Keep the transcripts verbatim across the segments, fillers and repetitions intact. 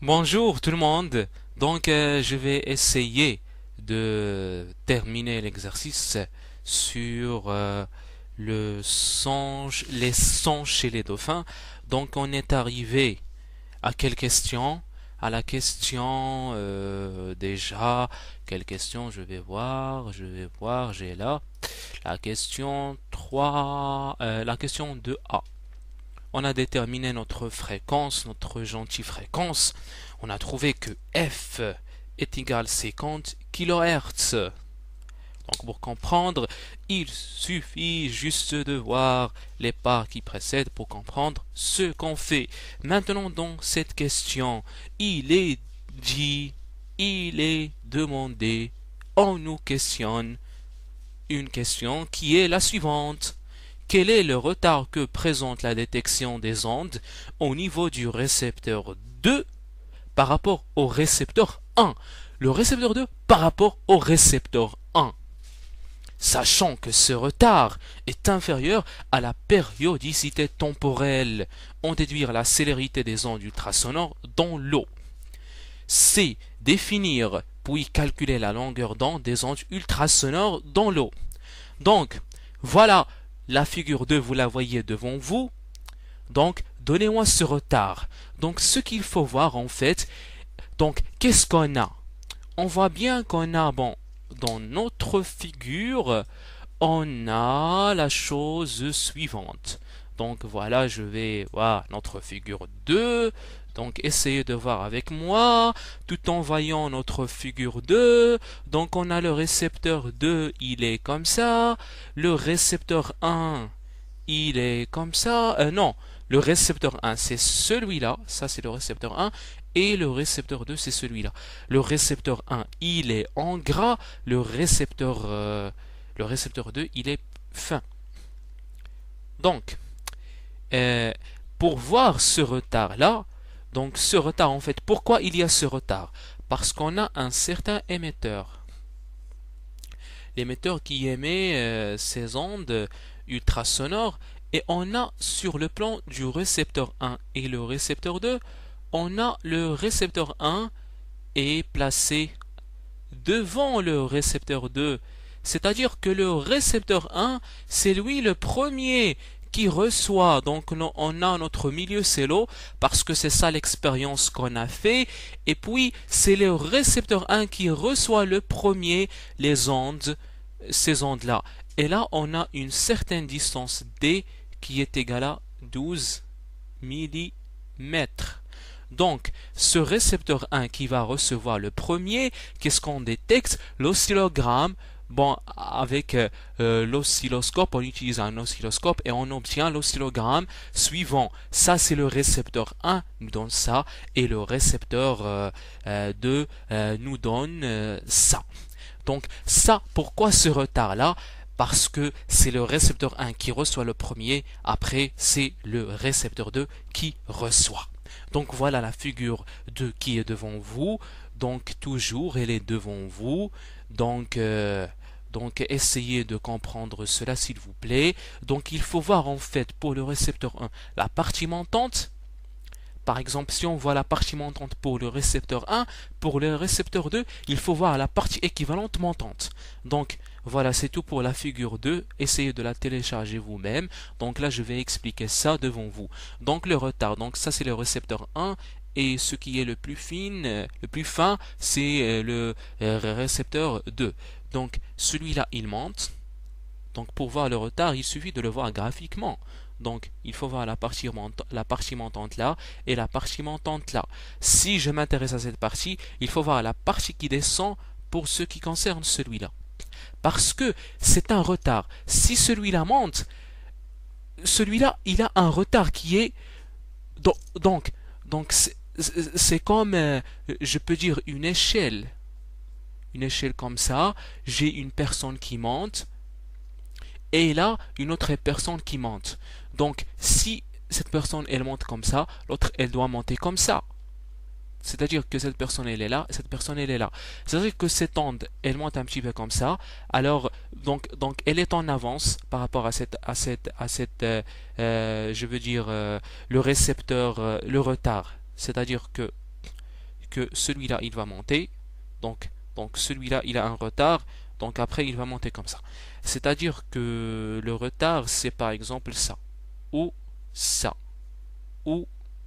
Bonjour tout le monde. Donc euh, je vais essayer de terminer l'exercice sur euh, le son, les sons chez les dauphins. Donc on est arrivé à quelle question? À la question euh, déjà, quelle question je vais voir, je vais voir, j'ai là la question trois, euh, la question deux A. On a déterminé notre fréquence, notre gentille fréquence. On a trouvé que F est égal à cinquante kilohertz. Donc pour comprendre, il suffit juste de voir les pas qui précèdent pour comprendre ce qu'on fait. Maintenant dans cette question, il est dit, il est demandé, on nous questionne une question qui est la suivante. Quel est le retard que présente la détection des ondes au niveau du récepteur deux par rapport au récepteur un? Le récepteur deux par rapport au récepteur un. Sachant que ce retard est inférieur à la périodicité temporelle, on déduit la célérité des ondes ultrasonores dans l'eau. C. Définir puis calculer la longueur d'onde des ondes ultrasonores dans l'eau. Donc, voilà la figure deux, vous la voyez devant vous. Donc, donnez-moi ce retard. Donc, ce qu'il faut voir en fait, donc, qu'est-ce qu'on a? On voit bien qu'on a, bon, dans notre figure, on a la chose suivante. Donc, voilà, je vais, voilà, notre figure deux. Donc, essayez de voir avec moi, tout en voyant notre figure deux. Donc, on a le récepteur deux, il est comme ça. Le récepteur un, il est comme ça. Euh, non, le récepteur un, c'est celui-là. Ça, c'est le récepteur un. Et le récepteur deux, c'est celui-là. Le récepteur un, il est en gras. Le récepteur, euh, le récepteur deux, il est fin. Donc, euh, pour voir ce retard-là, donc ce retard, en fait, pourquoi il y a ce retard? Parce qu'on a un certain émetteur. L'émetteur qui émet euh, ces ondes ultrasonores, et on a sur le plan du récepteur un et le récepteur deux, on a le récepteur un est placé devant le récepteur deux. C'est-à-dire que le récepteur un, c'est lui le premier qui reçoit, donc on a notre milieu c'est l'eau, parce que c'est ça l'expérience qu'on a fait, et puis c'est le récepteur un qui reçoit le premier les ondes, ces ondes-là. Et là, on a une certaine distance D qui est égale à douze millimètres. Donc, ce récepteur un qui va recevoir le premier, qu'est-ce qu'on détecte? L'oscillogramme. Bon, avec euh, l'oscilloscope, on utilise un oscilloscope et on obtient l'oscillogramme suivant. Ça, c'est le récepteur un, nous donne ça, et le récepteur euh, euh, deux euh, nous donne euh, ça. Donc, ça, pourquoi ce retard-là? Parce que c'est le récepteur un qui reçoit le premier, après, c'est le récepteur deux qui reçoit. Donc voilà la figure deux qui est devant vous. Donc toujours elle est devant vous. Donc, euh, donc essayez de comprendre cela s'il vous plaît. Donc il faut voir en fait pour le récepteur un la partie montante. Par exemple, si on voit la partie montante pour le récepteur un, pour le récepteur deux, il faut voir la partie équivalente montante. Donc, voilà, c'est tout pour la figure deux. Essayez de la télécharger vous-même. Donc là, je vais expliquer ça devant vous. Donc, le retard. Donc, ça, c'est le récepteur un. Et ce qui est le plus fin, le plus fin, c'est le récepteur deux. Donc, celui-là, il monte. Donc, pour voir le retard, il suffit de le voir graphiquement. Donc, il faut voir la partie, la partie montante là et la partie montante là. Si je m'intéresse à cette partie, il faut voir la partie qui descend pour ce qui concerne celui-là. Parce que c'est un retard. Si celui-là monte, celui-là, il a un retard qui est... Donc, donc c'est comme, euh, je peux dire, une échelle. Une échelle comme ça. J'ai une personne qui monte. Et là, une autre personne qui monte. Donc, si cette personne, elle monte comme ça, l'autre, elle doit monter comme ça. C'est-à-dire que cette personne, elle est là, et cette personne, elle est là. C'est-à-dire que cette onde, elle monte un petit peu comme ça. Alors, donc, donc elle est en avance par rapport à cette, à cette, à cette, euh, euh, je veux dire, euh, le récepteur, euh, le retard. C'est-à-dire que que celui-là, il va monter. Donc, donc celui-là, il a un retard. Donc après, il va monter comme ça. C'est-à-dire que le retard, c'est par exemple ça. Ou ça. Ou,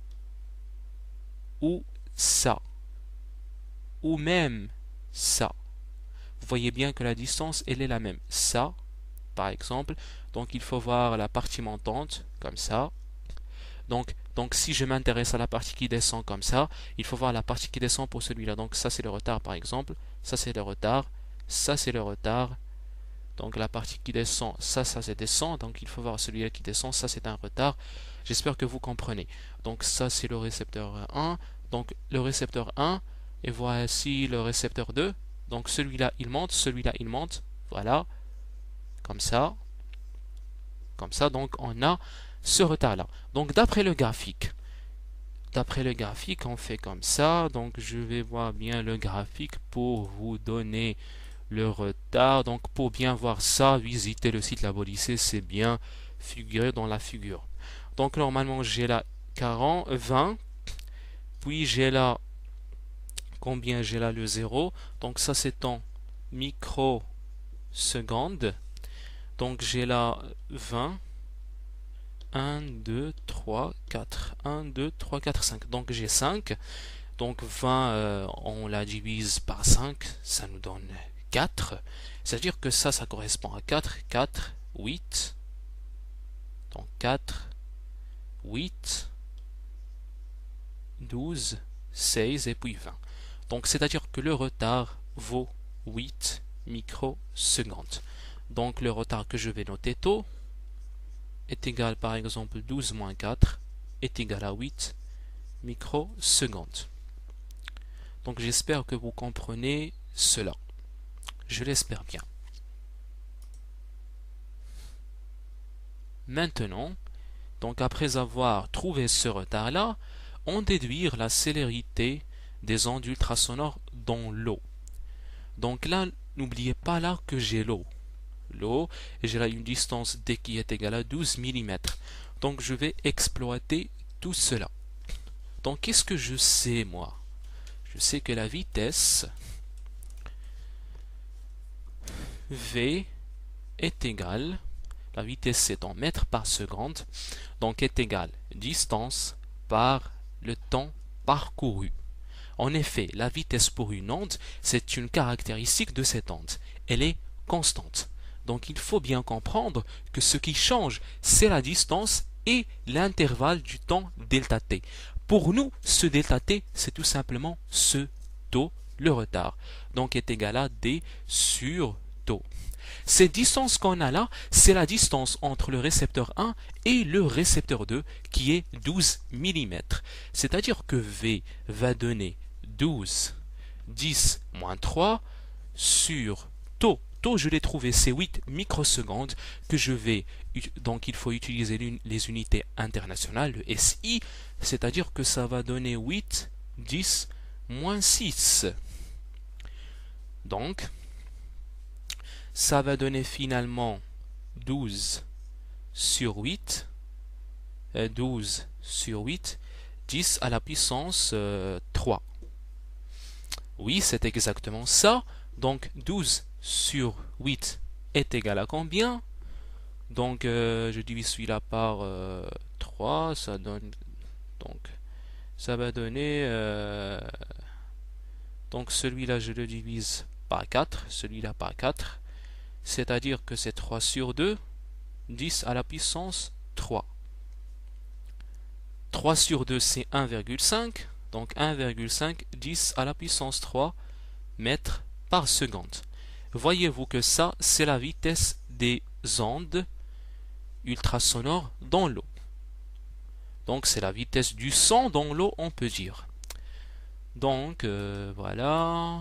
ou ça. Ou même ça. Vous voyez bien que la distance, elle est la même. Ça, par exemple. Donc il faut voir la partie montante, comme ça. Donc, donc si je m'intéresse à la partie qui descend comme ça, il faut voir la partie qui descend pour celui-là. Donc ça c'est le retard par exemple, ça c'est le retard, ça c'est le retard. Donc la partie qui descend, ça, ça c'est descend, donc il faut voir celui-là qui descend, ça c'est un retard. J'espère que vous comprenez. Donc ça c'est le récepteur un, donc le récepteur un, et voici le récepteur deux. Donc celui-là il monte, celui-là il monte, voilà, comme ça. Comme ça, donc on a ce retard-là. Donc d'après le graphique, d'après le graphique, on fait comme ça. Donc je vais voir bien le graphique pour vous donner le retard. Donc pour bien voir ça, visitez le site Labolycée, c'est bien figuré dans la figure. Donc normalement j'ai là quarante, vingt, puis j'ai là, combien j'ai là le zéro. Donc ça c'est en microsecondes. Donc j'ai là vingt, un, deux, trois, quatre, un, deux, trois, quatre, cinq. Donc j'ai cinq. Donc vingt, euh, on la divise par cinq, ça nous donne quatre. C'est-à-dire que ça, ça correspond à quatre, quatre, huit. Donc quatre, huit, douze, seize et puis vingt. Donc c'est-à-dire que le retard vaut huit microsecondes. Donc le retard que je vais noter tôt est égal par exemple douze moins quatre est égal à huit microsecondes. Donc j'espère que vous comprenez cela. Je l'espère bien. Maintenant, donc après avoir trouvé ce retard-là, on déduit la célérité des ondes ultrasonores dans l'eau. Donc là, n'oubliez pas là que j'ai l'eau. L'eau, et j'ai là une distance D qui est égale à douze millimètres. Donc je vais exploiter tout cela. Donc qu'est-ce que je sais moi? Je sais que la vitesse V est égale, la vitesse c'est en mètres par seconde, donc est égale distance par le temps parcouru. En effet, la vitesse pour une onde, c'est une caractéristique de cette onde. Elle est constante. Donc il faut bien comprendre que ce qui change, c'est la distance et l'intervalle du temps delta t. Pour nous, ce delta t, c'est tout simplement ce taux, le retard. Donc est égal à d sur taux. Cette distance qu'on a là, c'est la distance entre le récepteur un et le récepteur deux qui est douze millimètres. C'est-à-dire que V va donner douze, dix moins trois sur taux. Taux, je l'ai trouvé, c'est huit microsecondes que je vais, donc il faut utiliser les unités internationales, le S I, c'est-à-dire que ça va donner huit, dix, moins six. Donc, ça va donner finalement douze sur huit, douze sur huit, dix à la puissance euh, trois. Oui, c'est exactement ça. Donc douze sur huit est égal à combien? Donc euh, je divise celui-là par euh, trois, ça donne, donc ça va donner, euh, donc celui-là je le divise par quatre, celui-là par quatre, c'est-à-dire que c'est trois sur deux, dix à la puissance trois. trois sur deux c'est un virgule cinq, donc un virgule cinq, dix à la puissance trois mètres par seconde. Voyez-vous que ça, c'est la vitesse des ondes ultrasonores dans l'eau. Donc c'est la vitesse du son dans l'eau, on peut dire. Donc euh, voilà.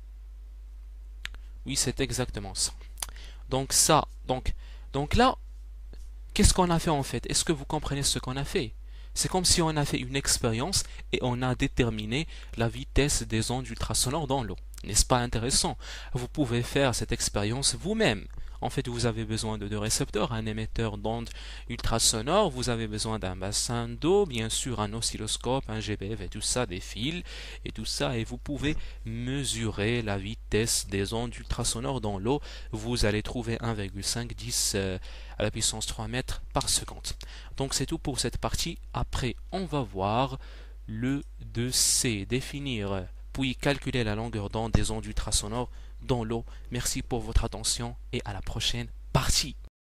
Oui, c'est exactement ça. Donc ça, donc, donc là, qu'est-ce qu'on a fait en fait? Est-ce que vous comprenez ce qu'on a fait? C'est comme si on a fait une expérience et on a déterminé la vitesse des ondes ultrasonores dans l'eau. N'est-ce pas intéressant? Vous pouvez faire cette expérience vous-même En fait, vous avez besoin de deux récepteurs, un émetteur d'ondes ultrasonores, vous avez besoin d'un bassin d'eau, bien sûr un oscilloscope, un G P F et tout ça, des fils et tout ça, et vous pouvez mesurer la vitesse des ondes ultrasonores dans l'eau. Vous allez trouver un virgule cinq dix euh, à la puissance trois mètres par seconde. Donc c'est tout pour cette partie. Après, on va voir le deux C, définir puis calculer la longueur d'onde des ondes ultrasonores dans l'eau. Merci pour votre attention et à la prochaine partie.